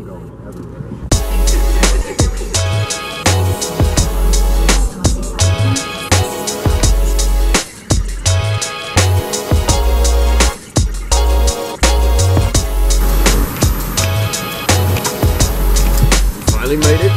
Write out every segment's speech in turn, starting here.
can go everywhere. Finally made it.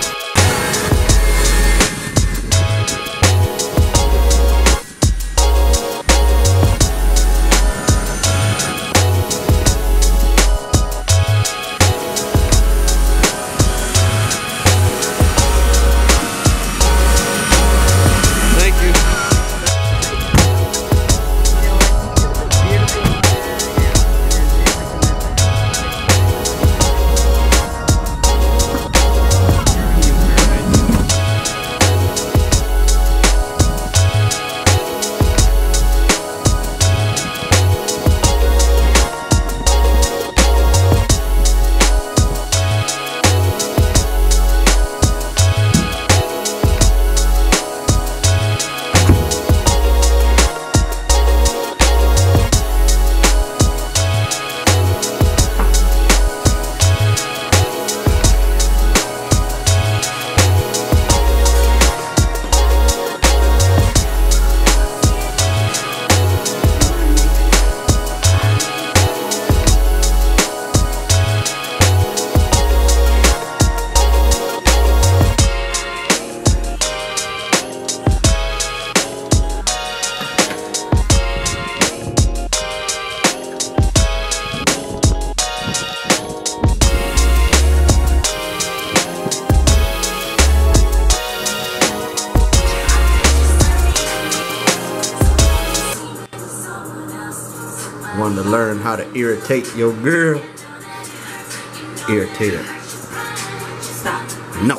Wanted to learn how to irritate your girl. Irritate her. Stop. No.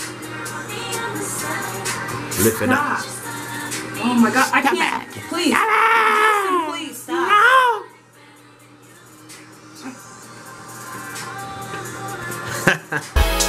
Lift it up. Oh my God, I can't. Please. Listen, please stop. No.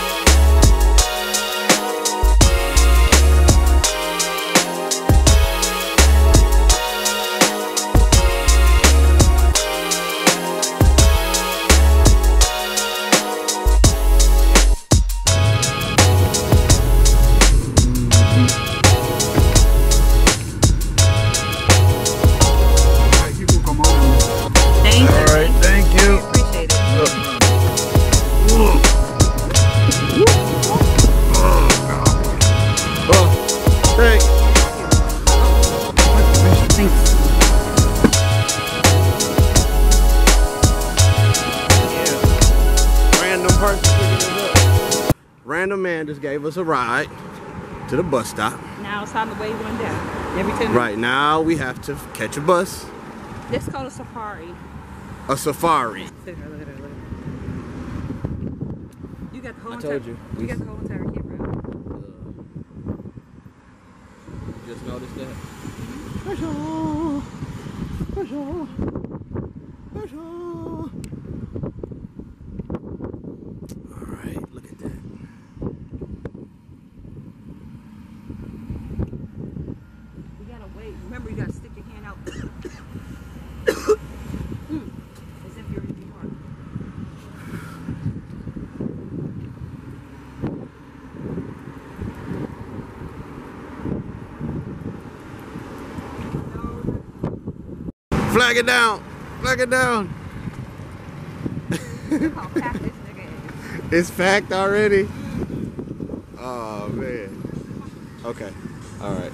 Random man just gave us a ride to the bus stop. Now it's time to wave one down. Every 10 minutes. Right now we have to catch a bus. This is called a safari. A safari. Look at her, look at her, look at her. You got the whole I told you. You got the whole entire camera. Just noticed that. Alright, look at that. You gotta wait. Remember, you gotta stick your hand out. As if you're in New York. Flag it down! Flag it down! Look how packed this nigga is. It's packed already? Oh man. Okay. Alright.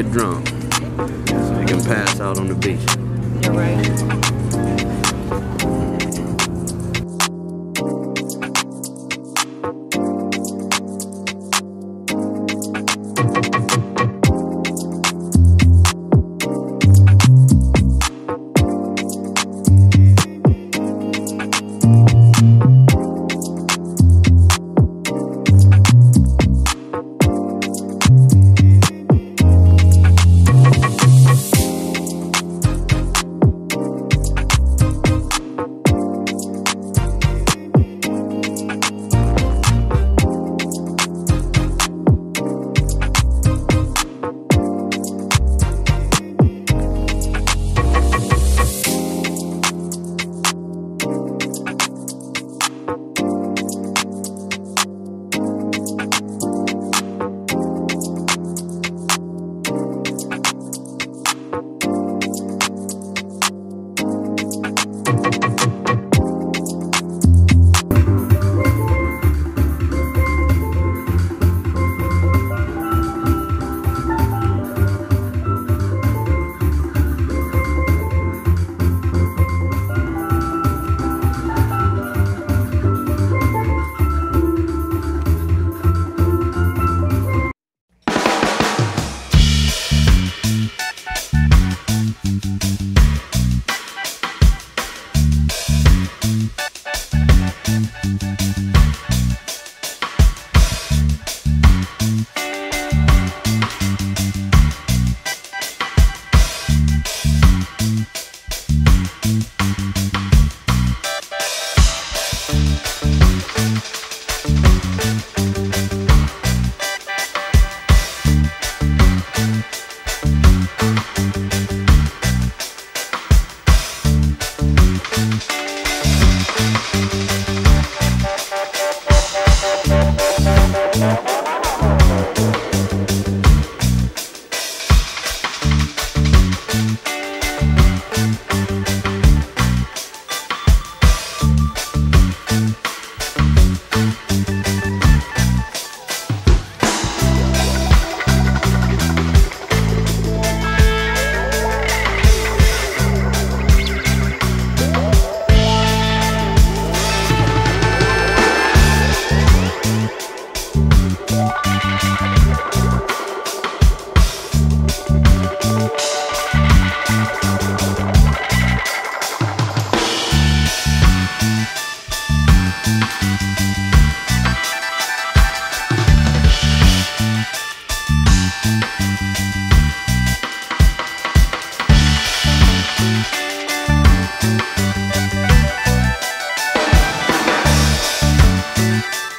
drunk so he can pass out on the beach.